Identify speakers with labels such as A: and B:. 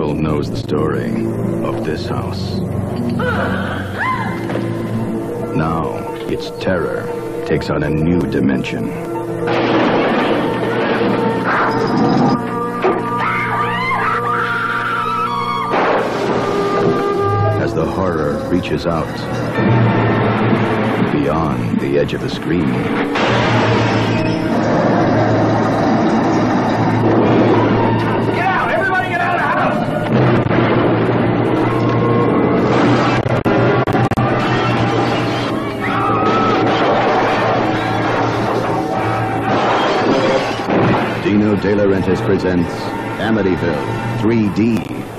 A: world knows the story of this house. Now, its terror takes on a new dimension. As the horror reaches out beyond the edge of the screen. Dino De Laurentiis presents Amityville 3D.